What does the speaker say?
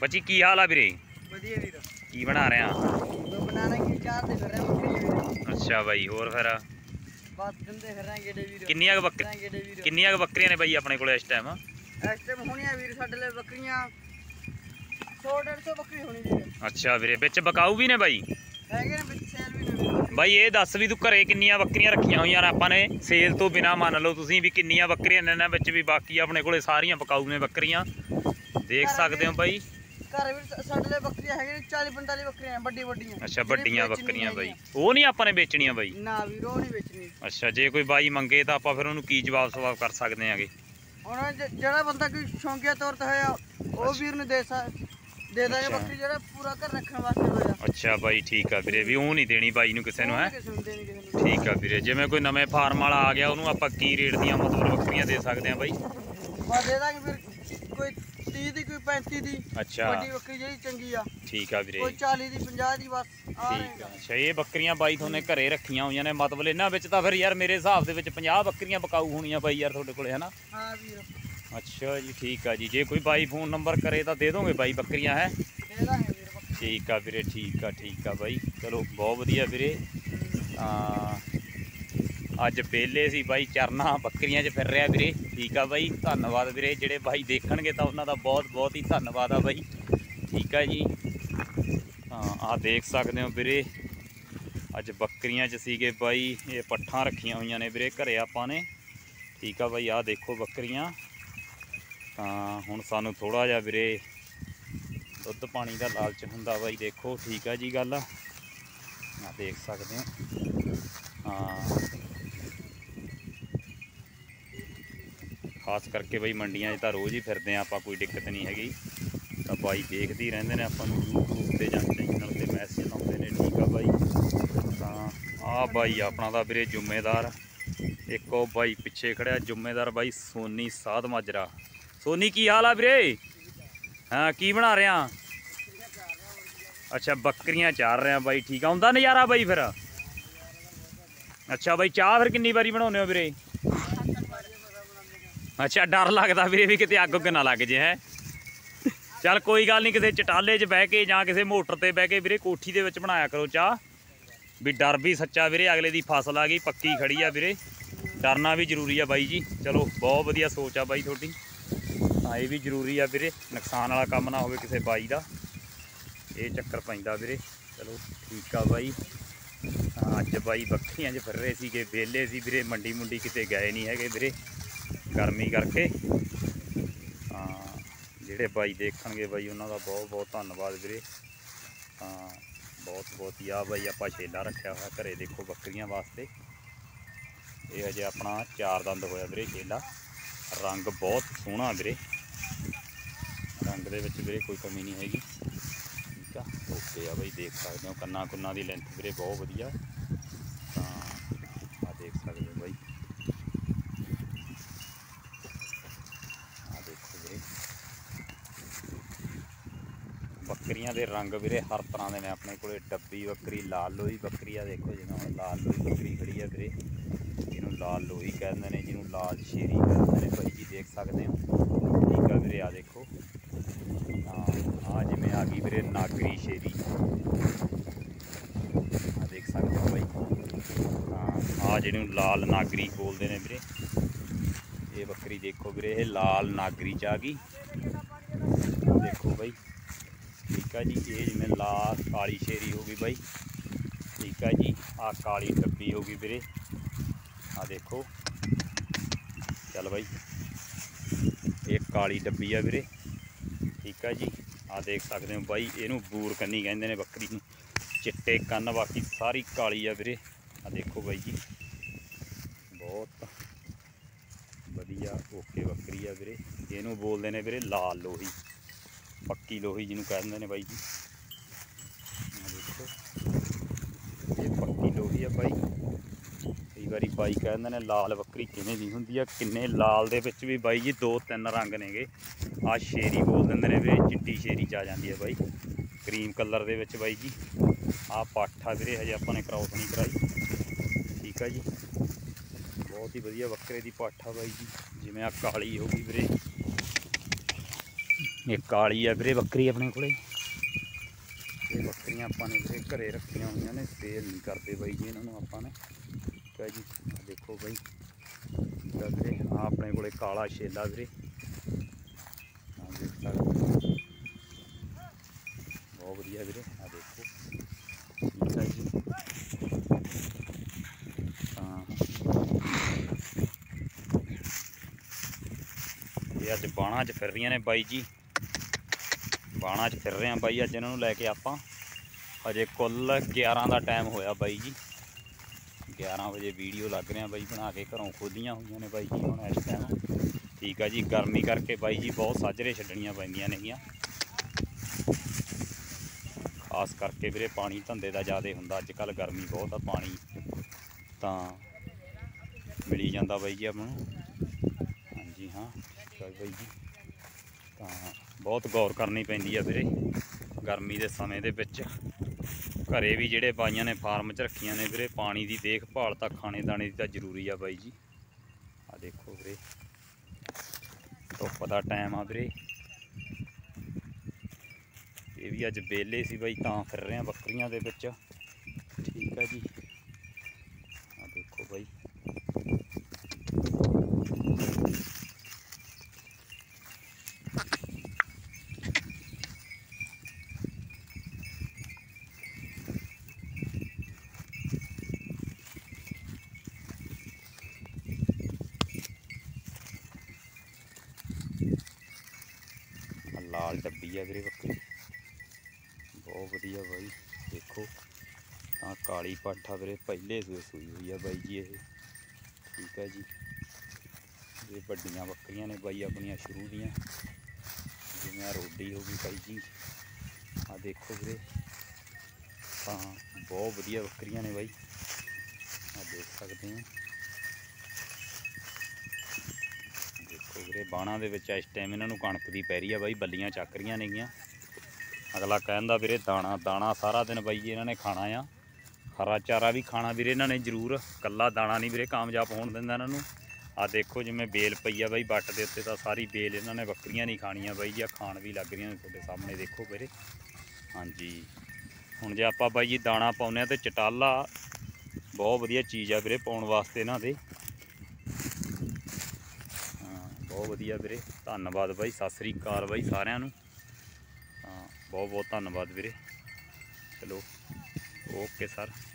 ਬੱਚੀ ਕੀ ਹਾਲ ਆ ਵੀਰੇ? ਵਧੀਆ ਵੀਰ। ਕੀ ਬਣਾ ਰਿਹਾ? ਬਣਾਣਾ ਕੀ ਚਾਰ ਤੇ ਫਿਰ ਰਿਹਾ ਬੱਕਰੀ ਵੀਰ। ਅੱਛਾ ਬਾਈ, ਹੋਰ ਫਿਰ ਬਸ ਦਿੰਦੇ ਫਿਰ ਰਹੇ ਗੇੜੇ ਵੀਰ। ਕਿੰਨੀਆਂ ਕੁ ਬੱਕਰੀਆਂ ਨੇ ਬਾਈ ਆਪਣੇ ਕੋਲ ਇਸ ਟਾਈਮ? ਇਸ ਟਾਈਮ ਹੋਣੀਆਂ ਵੀਰ ਸਾਡੇ ਲਈ ਬੱਕਰੀਆਂ 100-150 ਬੱਕਰੀ ਹੋਣੀ ਵੀਰ। ਅੱਛਾ ਵੀਰੇ, ਵਿੱਚ ਬਕਾਊ ਵੀ ਨੇ ਬਾਈ? ਹੈਗੇ ਨੇ ਵਿੱਚ ਸੇਲ ਵੀ ਨੇ ਬਾਈ। ਇਹ ਦੱਸ ਵੀ ਤੂੰ ਘਰੇ ਕਿੰਨੀਆਂ ਬੱਕਰੀਆਂ ਰੱਖੀਆਂ ਹੋਈਆਂ ਆਪਾਂ ਨੇ ਸੇਲ ਤੋਂ ਬਿਨਾ? ਮੰਨ ਲਓ ਤੁਸੀਂ ਵੀ ਕਿੰਨੀਆਂ ਬੱਕਰੀਆਂ ਨੇ ਇਹਨਾਂ ਵਿੱਚ ਵੀ, ਬਾਕੀ ਆਪਣੇ ਕੋਲੇ ਸਾਰੀਆਂ ਬਕਾਊ ਨੇ ਬੱਕਰੀਆਂ, ਦੇਖ ਸਕਦੇ ਹੋ ਬਾਈ। ਘਰ ਵੀ ਸਾਡੇ ਲਈ ਬੱਕਰੀਆਂ ਹੈਗੇ 40-45 ਬੱਕਰੀਆਂ ਵੱਡੀਆਂ। ਅੱਛਾ ਵੱਡੀਆਂ ਬੱਕਰੀਆਂ ਬਾਈ, ਉਹ ਨਹੀਂ ਆਪਾਂ ਨੇ ਵੇਚਣੀਆਂ ਬਾਈ? ਨਾ ਵੀਰ ਉਹ ਨਹੀਂ ਵੇਚਣੀ। ਅੱਛਾ, ਜੇ ਕੋਈ ਬਾਈ ਮੰਗੇ ਤਾਂ ਆਪਾਂ ਫਿਰ ਉਹਨੂੰ ਕੀ ਜਵਾਬ ਕਰ ਸਕਦੇ ਆਂਗੇ? ਹੁਣ ਜਿਹੜਾ ਬੰਦਾ ਕੋਈ ਸ਼ੌਂਕੀਆ ਤੌਰ ਤੇ ਹੋਇਆ ਉਹ ਵੀਰ ਨੂੰ ਦੇ ਦਾਂਗੇ ਬੱਕਰੀ, ਜਿਹੜਾ ਪੂਰਾ ਘਰ ਰੱਖਣ ਵਾਸਤੇ ਹੋਇਆ। ਅੱਛਾ ਬਾਈ, ਠੀਕ ਆ ਵੀਰੇ, ਵੀ ਉਹ ਨਹੀਂ ਦੇਣੀ ਬਾਈ ਨੂੰ ਕਿਸੇ ਨੂੰ, ਹੈ? ਠੀਕ ਆ ਵੀਰੇ। ਜਿਵੇਂ ਕੋਈ ਨਵੇਂ ਫਾਰਮ ਵਾਲਾ ਆ ਗਿਆ ਉਹਨੂੰ ਆਪਾਂ ਕੀ ਰੇਟ ਦੀਆਂ ਮਤਲਬ ਬੱਕਰੀਆਂ ਦੇ ਸਕਦੇ ਆ ਬਾਈ? ਬਸ ਦੇ ਦਾਂਗੇ ਵੀਰ, ਕੋਈ 30 ਦੀ, ਕੋਈ 35 ਦੀ। ਅੱਛਾ, ਵੱਡੀ ਬੱਕਰੀ ਜਿਹੜੀ ਚੰਗੀ ਆ। ਠੀਕ ਆ ਵੀਰੇ। ਕੋਈ 40 ਦੀ, 50 ਦੀ, ਬਸ ਠੀਕ ਆ। ਅੱਛਾ, ਇਹ ਬੱਕਰੀਆਂ ਬਾਈ ਤੁਹਾਨੇ ਘਰੇ ਰੱਖੀਆਂ ਹੋਈਆਂ ਨੇ, ਮਤਲਬ ਇਹਨਾਂ ਵਿੱਚ ਤਾਂ ਫਿਰ ਯਾਰ ਮੇਰੇ ਹਿਸਾਬ ਦੇ ਵਿੱਚ 50 ਬੱਕਰੀਆਂ ਬਕਾਊ ਹੋਣੀਆਂ ਬਾਈ ਯਾਰ ਤੁਹਾਡੇ ਕੋਲੇ, ਹਨਾ? ਹਾਂ ਵੀਰ। ਅੱਛਾ ਜੀ, ਠੀਕ ਆ ਜੀ। ਜੇ ਕੋਈ ਬਾਈ ਫੋਨ ਨੰਬਰ ਕਰੇ ਤਾਂ ਦੇ ਦੋਗੇ ਬਾਈ ਬੱਕਰੀਆਂ, ਹੈ? ਦੇ ਦਾਂਗੇ ਵੀਰ ਬੱਕਰੀ। ਠੀਕ ਆ ਵੀਰੇ, ਠੀਕ ਆ ਬਾਈ। ਚਲੋ ਬਹੁਤ ਵਧੀਆ ਵੀਰੇ। ਅੱਜ ਵਿਹਲੇ ਸੀ ਬਾਈ, ਚਰਨਾ ਬੱਕਰੀਆਂ 'ਚ ਫਿਰ ਰਿਹਾ ਵੀਰੇ। ਠੀਕ ਆ ਬਾਈ, ਧੰਨਵਾਦ ਵੀਰੇ। ਜਿਹੜੇ ਬਾਈ ਦੇਖਣਗੇ ਤਾਂ ਉਹਨਾਂ ਦਾ ਬਹੁਤ ਹੀ ਧੰਨਵਾਦ ਆ ਬਾਈ। ਠੀਕ ਆ ਜੀ। ਆਹ ਦੇਖ ਸਕਦੇ ਹੋ ਵੀਰੇ, ਅੱਜ ਬੱਕਰੀਆਂ 'ਚ ਸੀਗੇ ਬਾਈ। ਇਹ ਪੱਠਾਂ ਰੱਖੀਆਂ ਹੋਈਆਂ ਨੇ ਵੀਰੇ ਘਰੇ ਆਪਾਂ ਨੇ। ਠੀਕ ਆ ਬਾਈ, ਆਹ ਦੇਖੋ ਬੱਕਰੀਆਂ। ਤਾਂ ਹੁਣ ਸਾਨੂੰ ਥੋੜ੍ਹਾ ਜਿਹਾ ਵੀਰੇ ਦੁੱਧ ਪਾਣੀ ਦਾ ਲਾਲਚ ਹੁੰਦਾ ਬਾਈ, ਦੇਖੋ। ਠੀਕ ਆ ਜੀ ਗੱਲ। ਆਹ ਦੇਖ ਸਕਦੇ ਹੋ। ਹਾਂ, ਖਾਸ ਕਰਕੇ ਬਾਈ ਮੰਡੀਆਂ 'ਚ ਤਾਂ ਰੋਜ਼ ਹੀ ਫਿਰਦੇ ਆ ਆਪਾਂ, ਕੋਈ ਦਿੱਕਤ ਨਹੀਂ ਹੈਗੀ। ਤਾਂ ਬਾਈ ਦੇਖਦੇ ਹੀ ਰਹਿੰਦੇ ਨੇ ਆਪਾਂ ਨੂੰ YouTube ਤੇ ਜਾਂ ਚੈਨਲ ਤੇ ਮੈਸੇਜ ਆਉਂਦੇ ਨੇ। ਠੀਕ ਆ ਬਾਈ। ਤਾਂ ਆਹ ਬਾਈ ਆਪਣਾ ਦਾ ਵੀਰੇ ਜ਼ਿੰਮੇਦਾਰ, ਇੱਕ ਉਹ ਬਾਈ ਪਿੱਛੇ ਖੜਿਆ ਜ਼ਿੰਮੇਦਾਰ ਬਾਈ ਸੋਨੀ ਸਾਧ ਮਾਜਰਾ। ਸੋਨੀ ਕੀ ਹਾਲ ਆ ਵੀਰੇ? ਹਾਂ, ਕੀ ਬਣਾ ਰਿਹਾ? ਅੱਛਾ, ਬੱਕਰੀਆਂ ਚਾਰ ਰਿਹਾ ਬਾਈ। ਠੀਕ ਆ, ਆਉਂਦਾ ਨਜ਼ਾਰਾ ਬਾਈ ਫਿਰ? ਅੱਛਾ ਬਾਈ, ਚਾਹ ਫਿਰ ਕਿੰਨੀ ਵਾਰੀ ਬਣਾਉਂਦੇ ਹੋ ਵੀਰੇ? ਅੱਛਾ, ਡਰ ਲੱਗਦਾ ਵੀਰੇ ਵੀ ਕਿਤੇ ਅੱਗ ਨਾ ਲੱਗ ਜੇ, ਹੈ? ਚੱਲ ਕੋਈ ਗੱਲ ਨਹੀਂ, ਕਿਸੇ ਚਟਾਲੇ 'ਚ ਬਹਿ ਕੇ ਜਾਂ ਕਿਸੇ ਮੋਟਰ ਤੇ ਬਹਿ ਕੇ ਵੀਰੇ ਕੋਠੀ ਦੇ ਵਿੱਚ ਬਣਾਇਆ ਕਰੋ ਚਾਹ। ਵੀ ਡਰ ਵੀ ਸੱਚਾ ਵੀਰੇ, ਅਗਲੇ ਦੀ ਫਸਲ ਆ ਗਈ ਪੱਕੀ ਖੜੀ ਆ ਵੀਰੇ, ਡਰਨਾ ਵੀ ਜ਼ਰੂਰੀ ਆ ਬਾਈ ਜੀ। ਚਲੋ ਬਹੁਤ ਵਧੀਆ ਸੋਚ ਆ ਬਾਈ ਤੁਹਾਡੀ। ਤਾਂ ਇਹ ਵੀ ਜ਼ਰੂਰੀ ਆ ਵੀਰੇ, ਨੁਕਸਾਨ ਵਾਲਾ ਕੰਮ ਨਾ ਹੋਵੇ ਕਿਸੇ ਬਾਈ ਦਾ, ਇਹ ਚੱਕਰ ਪੈਂਦਾ ਵੀਰੇ। ਚਲੋ ਠੀਕ ਆ ਬਾਈ। ਅੱਜ ਬਾਈ ਬੱਕਰੀਆਂ 'ਚ ਫਿਰ ਰਹੇ ਸੀਗੇ, ਵਿਹਲੇ ਸੀ ਵੀਰੇ, ਮੰਡੀ ਮੁੰਡੀ ਕਿਤੇ ਗਏ ਨਹੀਂ ਹੈਗੇ ਵੀਰੇ ਗਰਮੀ ਕਰਕੇ। ਜਿਹੜੇ ਬਾਈ ਦੇਖਣਗੇ ਬਾਈ ਉਹਨਾਂ ਦਾ ਬਹੁਤ ਧੰਨਵਾਦ ਵੀਰੇ। ਬਹੁਤ ਹੀ ਆ ਬਾਈ। ਆਪਾਂ ਛੇਲਾ ਰੱਖਿਆ ਹੋਇਆ ਘਰੇ, ਦੇਖੋ ਬੱਕਰੀਆਂ ਵਾਸਤੇ। ਇਹ ਹਜੇ ਆਪਣਾ 4 ਦੰਦ ਹੋਇਆ ਵੀਰੇ ਛੇਲਾ। ਰੰਗ ਬਹੁਤ ਸੋਹਣਾ ਵੀਰੇ, ਰੰਗ ਦੇ ਵਿੱਚ ਵੀਰੇ ਕੋਈ ਕਮੀ ਨਹੀਂ ਹੈਗੀ। ਠੀਕ ਆ, ਓਕੇ ਆ ਬਾਈ। ਦੇਖ ਸਕਦੇ ਹੋ ਕੰਨਾਂ ਕੁੰਨਾਂ ਦੀ ਲੈਂਥ ਵੀਰੇ ਬਹੁਤ ਵਧੀਆ। ਤਾਂ ਆਹ ਦੇਖ ਸਕਦੇ ਹੋ ਬਾਈ, ਆਹ ਦੇਖੋ ਵੀਰੇ ਬੱਕਰੀਆਂ ਦੇ ਰੰਗ ਵੀਰੇ ਹਰ ਤਰ੍ਹਾਂ ਦੇ ਨੇ ਆਪਣੇ ਕੋਲੇ। ਡੱਬੀ ਬੱਕਰੀ, ਲਾਲ ਲੋਹੀ ਬੱਕਰੀ ਆ ਦੇਖੋ, ਜਿਵੇਂ ਹੁਣ ਲਾਲ ਲੋਹੀ ਬੱਕਰੀ ਖੜੀ ਆ ਵੀਰੇ, ਜਿਹਨੂੰ ਲਾਲ ਲੋਹੀ ਕਹਿੰਦੇ ਨੇ, ਜਿਹਨੂੰ ਲਾਲ ਸ਼ੇਰੀ ਕਹਿੰਦੇ ਨੇ ਬਾਈ ਜੀ, ਦੇਖ ਸਕਦੇ ਹੋ। ਠੀਕ ਆ ਵੀਰੇ, ਆ ਦੇਖੋ। ਆ ਜਿਵੇਂ ਆ ਗਈ ਵੀਰੇ ਨਾਗਰੀ ਸ਼ੇਰੀ, ਆ ਦੇਖ ਸਕਦੇ ਹੋ ਬਾਈ। ਆ ਜਿਹਨੂੰ ਲਾਲ ਨਾਗਰੀ ਬੋਲਦੇ ਨੇ ਵੀਰੇ, ਇਹ ਬੱਕਰੀ ਦੇਖੋ ਵੀਰੇ, ਇਹ ਲਾਲ ਨਾਗਰੀ 'ਚ ਆ ਗਈ। ਦੇਖੋ ਬਾਈ। ਠੀਕ ਆ ਜੀ, ਇਹ ਜਿਵੇਂ ਲਾਲ ਕਾਲੀ ਸ਼ੇਰੀ ਹੋ ਗਈ ਬਾਈ। ਠੀਕ ਆ ਜੀ, ਆ ਕਾਲੀ ਡੱਬੀ ਹੋ ਗਈ ਵੀਰੇ, ਆ ਦੇਖੋ। ਚੱਲ ਬਾਈ, ਇਹ ਕਾਲੀ ਡੱਬੀ ਆ ਵੀਰੇ। ਠੀਕ ਆ ਜੀ, ਆ ਦੇਖ ਸਕਦੇ ਹੋ ਬਾਈ, ਇਹਨੂੰ ਬੂਰ ਕੰਨੀ ਕਹਿੰਦੇ ਨੇ ਬੱਕਰੀ ਨੂੰ, ਚਿੱਟੇ ਕੰਨ, ਬਾਕੀ ਸਾਰੀ ਕਾਲੀ ਆ ਵੀਰੇ। ਆ ਦੇਖੋ ਬਾਈ ਜੀ, ਬਹੁਤ ਵਧੀਆ ਓਕੇ ਬੱਕਰੀ ਆ ਵੀਰੇ। ਇਹਨੂੰ ਬੋਲਦੇ ਨੇ ਵੀਰੇ ਲਾਲ ਲੋਹੀ, ਪੱਕੀ ਲੋਹੀ ਜਿਹਨੂੰ ਕਹਿੰਦੇ ਨੇ ਬਾਈ ਜੀ। ਦੇਖੋ, ਇਹ ਪੱਕੀ ਲੋਹੀ ਆ ਬਾਈ। ਕਈ ਵਾਰੀ ਬਾਈ ਕਹਿੰਦੇ ਨੇ ਲਾਲ ਬੱਕਰੀ ਕਿਵੇਂ ਦੀ ਹੁੰਦੀ ਆ, ਕਿੰਨੇ ਲਾਲ ਦੇ ਵਿੱਚ ਵੀ ਬਾਈ ਜੀ 2-3 ਰੰਗ ਨੇਗੇ। ਆਹ ਸ਼ੇਰੀ ਬੋਲ ਦਿੰਦੇ ਨੇ ਵੀਰੇ, ਚਿੱਟੀ ਸ਼ੇਰੀ 'ਚ ਆ ਜਾਂਦੀ ਹੈ ਬਾਈ, ਕਰੀਮ ਕਲਰ ਦੇ ਵਿੱਚ ਬਾਈ ਜੀ। ਆਹ ਪੱਠ ਆ ਵੀਰੇ, ਹਜੇ ਆਪਾਂ ਨੇ ਕ੍ਰੋਸ ਨਹੀਂ ਕਰਾਈ। ਠੀਕ ਆ ਜੀ, ਬਹੁਤ ਹੀ ਵਧੀਆ ਬੱਕਰੇ ਦੀ ਪੱਠ ਆ ਬਾਈ ਜੀ। ਜਿਵੇਂ ਆ ਕਾਲੀ ਹੋ ਗਈ ਵੀਰੇ, ਇਹ ਕਾਲੀ ਆ ਵੀਰੇ ਬੱਕਰੀ ਆਪਣੇ ਕੋਲੇ। ਇਹ ਬੱਕਰੀਆਂ ਆਪਾਂ ਨੇ ਵੀਰੇ ਘਰੇ ਰੱਖੀਆਂ ਹੋਈਆਂ ਨੇ, ਸੇਲ ਨਹੀਂ ਕਰਦੇ ਬਾਈ ਜੀ ਇਹਨਾਂ ਨੂੰ ਆਪਾਂ ਨੇ। ਠੀਕ ਹੈ ਜੀ, ਦੇਖੋ ਬਾਈ ਵੀਰੇ ਆ ਆਪਣੇ ਕੋਲੇ ਕਾਲਾ ਛੇਲਾ ਵੀਰੇ, ਆ ਦੇਖ ਸਕਦੇ ਬਹੁਤ ਵਧੀਆ ਵੀਰੇ। ਆ ਦੇਖੋ ਠੀਕ ਹੈ ਜੀ। ਤਾਂ ਇਹ ਅੱਜ ਬਾਣਾ 'ਚ ਫਿਰ ਰਹੀਆਂ ਨੇ ਬਾਈ ਜੀ, ਬਾਣਾ 'ਚ ਫਿਰ ਰਹੇ ਆ ਬਾਈ ਅੱਜ ਇਹਨਾਂ ਨੂੰ ਲੈ ਕੇ ਆਪਾਂ। ਹਜੇ ਕੁੱਲ 11 ਦਾ ਟਾਈਮ ਹੋਇਆ ਬਾਈ ਜੀ, 11 ਵਜੇ ਵੀਡੀਓ ਲੱਗ ਰਿਹਾ ਬਾਈ ਬਣਾ ਕੇ। ਘਰੋਂ ਖੋਲੀਆਂ ਹੋਈਆਂ ਨੇ ਬਾਈ ਜੀ ਹੁਣ ਇਸ ਟਾਈਮ। ਠੀਕ ਆ ਜੀ, ਗਰਮੀ ਕਰਕੇ ਬਾਈ ਜੀ ਬਹੁਤ ਸਾਜਰੇ ਛੱਡਣੀਆਂ ਪੈਂਦੀਆਂ ਨੇਗੀਆਂ, ਖਾਸ ਕਰਕੇ ਵੀਰੇ ਪਾਣੀ ਧੰਦੇ ਦਾ ਜ਼ਿਆਦਾ ਹੁੰਦਾ ਅੱਜ ਕੱਲ੍ਹ, ਗਰਮੀ ਬਹੁਤ ਆ, ਪਾਣੀ ਤਾਂ ਮਿਲੀ ਜਾਂਦਾ ਬਾਈ ਜੀ ਆਪਾਂ ਨੂੰ। ਹਾਂਜੀ ਹਾਂ ਬਾਈ ਜੀ, ਤਾਂ ਬਹੁਤ ਗੌਰ ਕਰਨੀ ਪੈਂਦੀ ਆ ਵੀਰੇ ਗਰਮੀ ਦੇ ਸਮੇਂ ਦੇ ਵਿੱਚ। ਘਰੇ ਵੀ ਜਿਹੜੇ ਬਾਈਆਂ ਨੇ ਫਾਰਮ 'ਚ ਰੱਖੀਆਂ ਨੇ ਵੀਰੇ, ਪਾਣੀ ਦੀ ਦੇਖਭਾਲ ਤਾਂ ਖਾਣੇ ਦਾਣੇ ਦੀ ਤਾਂ ਜ਼ਰੂਰੀ ਆ ਬਾਈ ਜੀ। ਆ ਦੇਖੋ ਵੀਰੇ ਧੁੱਪ ਦਾ ਟਾਈਮ ਆ ਵੀਰੇ, ਇਹ ਵੀ ਅੱਜ ਵਿਹਲੇ ਸੀ ਬਾਈ ਤਾਂ ਫਿਰ ਰਹੇ ਆ ਬੱਕਰੀਆਂ ਦੇ ਵਿੱਚ। ਠੀਕ ਆ ਜੀ, ਆ ਦੇਖੋ ਬਾਈ ਲਾਲ ਡੱਬੀ ਆ ਵੀਰੇ ਬੱਕਰੀ, ਬਹੁਤ ਵਧੀਆ ਬਾਈ। ਦੇਖੋ ਤਾਂ ਕਾਲੀ ਪੱਠ ਆ ਵੀਰੇ, ਪਹਿਲੇ ਸੂਏ ਸੂਈ ਹੋਈ ਆ ਬਾਈ ਜੀ ਇਹ। ਠੀਕ ਹੈ ਜੀ, ਇਹ ਵੱਡੀਆਂ ਬੱਕਰੀਆਂ ਨੇ ਬਾਈ ਆਪਣੀਆਂ ਸ਼ੁਰੂ ਦੀਆਂ, ਜਿਵੇਂ ਆ ਰੋਡੀ ਹੋ ਗਈ ਬਾਈ ਜੀ। ਆ ਦੇਖੋ ਵੀਰੇ ਤਾਂ ਬਹੁਤ ਵਧੀਆ ਬੱਕਰੀਆਂ ਨੇ ਬਾਈ, ਆ ਦੇਖ ਸਕਦੇ ਹੋ। ਦੇਖੋ ਵੀਰੇ ਬਾਣਾ ਦੇ ਵਿੱਚ ਇਸ ਟਾਈਮ ਇਹਨਾਂ ਨੂੰ ਕਣਕ ਦੀ ਪੈ ਰਹੀ ਆ ਬਾਈ, ਬੱਲੀਆਂ ਚੱਕ ਰਹੀਆਂ ਨੇਗੀਆਂ। ਅਗਲਾ ਕਹਿੰਦਾ ਵੀਰੇ ਦਾਣਾ ਦਾਣਾ ਸਾਰਾ ਦਿਨ ਬਾਈ ਜੀ ਇਹਨਾਂ ਨੇ ਖਾਣਾ ਆ, ਹਰਾ ਚਾਰਾ ਵੀ ਖਾਣਾ ਵੀਰੇ ਇਹਨਾਂ ਨੇ ਜ਼ਰੂਰ, ਕੱਲਾ ਦਾਣਾ ਨਹੀਂ ਵੀਰੇ ਕਾਮਯਾਬ ਹੋਣ ਦਿੰਦਾ ਇਹਨਾਂ ਨੂੰ। ਆ ਦੇਖੋ ਜਿਵੇਂ ਬੇਲ ਪਈ ਆ ਬਾਈ ਵੱਟ ਦੇ ਉੱਤੇ, ਤਾਂ ਸਾਰੀ ਬੇਲ ਇਹਨਾਂ ਨੇ ਬੱਕਰੀਆਂ ਨਹੀਂ ਖਾਣੀਆਂ ਬਾਈ ਜੀ, ਆ ਖਾਣ ਵੀ ਲੱਗ ਰਹੀਆਂ ਨੇ ਤੁਹਾਡੇ ਸਾਹਮਣੇ ਦੇਖੋ ਵੀਰੇ। ਹਾਂਜੀ ਹੁਣ ਜੇ ਆਪਾਂ ਬਾਈ ਜੀ ਦਾਣਾ ਪਾਉਂਦੇ ਹਾਂ ਤੇ ਚਟਾਲਾ ਬਹੁਤ ਵਧੀਆ ਚੀਜ਼ ਆ ਵੀਰੇ ਪਾਉਣ ਵਾਸਤੇ ਇਹਨਾਂ ਦੇ। ਹਾਂ ਬਹੁਤ ਵਧੀਆ ਵੀਰੇ, ਧੰਨਵਾਦ ਬਾਈ, ਸਤਿ ਸ੍ਰੀ ਅਕਾਲ ਬਾਈ ਸਾਰਿਆਂ ਨੂੰ। ਹਾਂ ਬਹੁਤ ਬਹੁਤ ਧੰਨਵਾਦ ਵੀਰੇ। ਚਲੋ ਓਕੇ ਸਰ।